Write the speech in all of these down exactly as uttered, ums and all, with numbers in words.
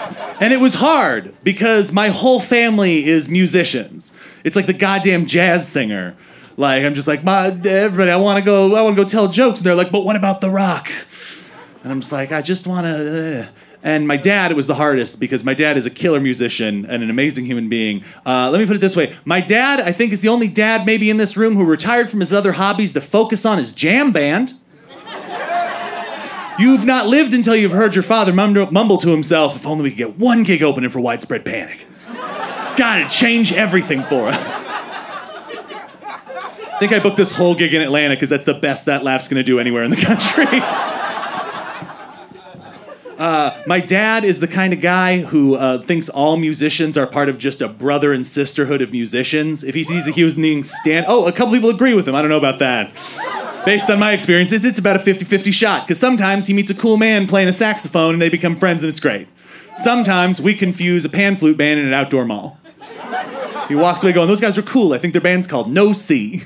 And it was hard because my whole family is musicians. It's like the goddamn jazz singer. Like, I'm just like, my, everybody, I want to go, I want to go tell jokes. And they're like, but what about The Rock? And I'm just like, I just want to... Uh. And my dad, it was the hardest because my dad is a killer musician and an amazing human being. Uh, let me put it this way. My dad, I think, is the only dad maybe in this room who retired from his other hobbies to focus on his jam band. You've not lived until you've heard your father mumble, mumble to himself, if only we could get one gig opening for Widespread Panic. God, it'd change everything for us. I think I booked this whole gig in Atlanta because that's the best that laugh's gonna do anywhere in the country. uh, my dad is the kind of guy who uh, thinks all musicians are part of just a brother and sisterhood of musicians. If he sees a human stand... Oh, a couple people agree with him. I don't know about that. Based on my experience, it's, it's about a fifty fifty shot, because sometimes he meets a cool man playing a saxophone and they become friends and it's great. Sometimes we confuse a pan flute band in an outdoor mall. He walks away going, those guys are cool. I think their band's called No C.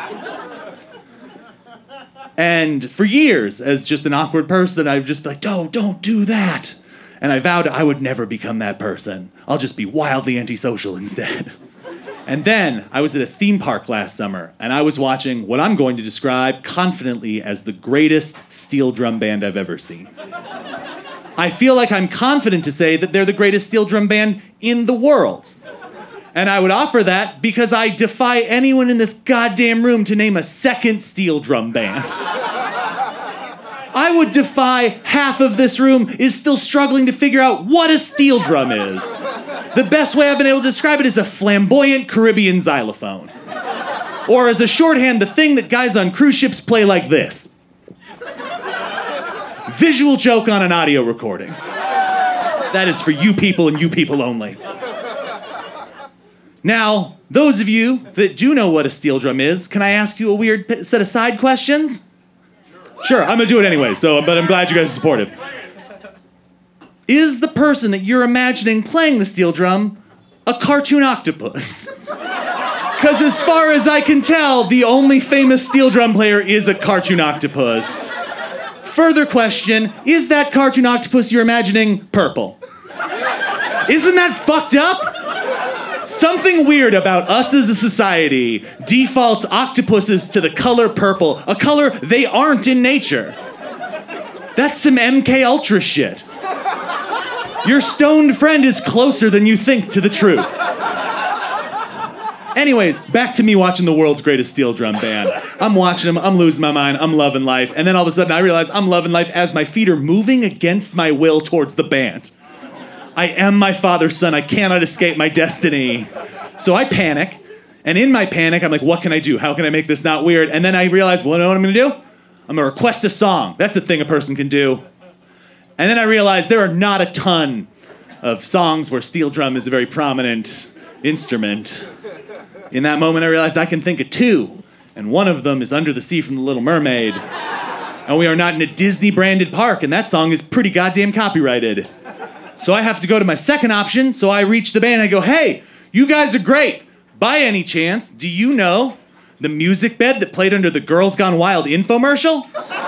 And for years, as just an awkward person, I've just been like, no, don't do that. And I vowed I would never become that person. I'll just be wildly antisocial instead. And then I was at a theme park last summer, and I was watching what I'm going to describe confidently as the greatest steel drum band I've ever seen. I feel like I'm confident to say that they're the greatest steel drum band in the world. And I would offer that because I defy anyone in this goddamn room to name a second steel drum band. I would defy half of this room is still struggling to figure out what a steel drum is. The best way I've been able to describe it is a flamboyant Caribbean xylophone. Or as a shorthand, the thing that guys on cruise ships play like this. Visual joke on an audio recording. That is for you people and you people only. Now, those of you that do know what a steel drum is, can I ask you a weird set of side questions? Sure, I'm gonna do it anyway, so, but I'm glad you guys are supportive. Is the person that you're imagining playing the steel drum a cartoon octopus? Because as far as I can tell, the only famous steel drum player is a cartoon octopus. Further question, is that cartoon octopus you're imagining purple? Isn't that fucked up? Something weird about us as a society defaults octopuses to the color purple, a color they aren't in nature. That's some M K Ultra shit. Your stoned friend is closer than you think to the truth. Anyways, back to me watching the world's greatest steel drum band. I'm watching them, I'm losing my mind, I'm loving life, and then all of a sudden I realize I'm loving life as my feet are moving against my will towards the band. I am my father's son, I cannot escape my destiny. So I panic, and in my panic, I'm like, what can I do? How can I make this not weird? And then I realize, well, you know what I'm gonna do? I'm gonna request a song. That's a thing a person can do. And then I realized there are not a ton of songs where steel drum is a very prominent instrument. In that moment, I realized I can think of two, and one of them is Under the Sea from The Little Mermaid. And we are not in a Disney-branded park, and that song is pretty goddamn copyrighted. So I have to go to my second option, so I reach the band and I go, hey, you guys are great. By any chance, do you know the music bed that played under the Girls Gone Wild infomercial?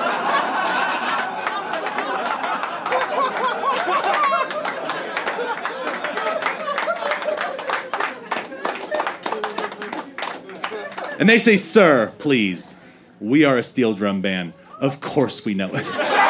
And they say, sir, please, we are a steel drum band. Of course we know it.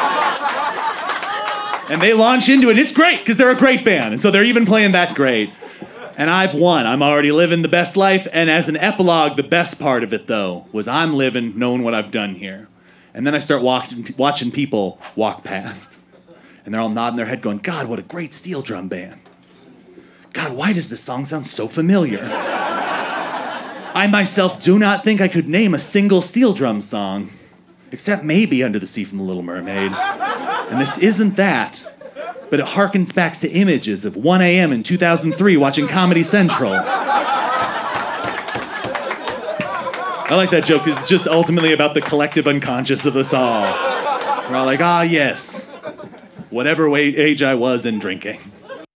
And they launch into it. It's great, because they're a great band. And so they're even playing that great. And I've won. I'm already living the best life. And as an epilogue, the best part of it, though, was I'm living knowing what I've done here. And then I start watching, watching people walk past. And they're all nodding their head going, God, what a great steel drum band. God, why does this song sound so familiar? I myself do not think I could name a single steel drum song. Except maybe Under the Sea from The Little Mermaid. And this isn't that, but it harkens back to images of one A M in two thousand three watching Comedy Central. I like that joke because it's just ultimately about the collective unconscious of us all. We're all like, ah, yes, whatever age I was in drinking.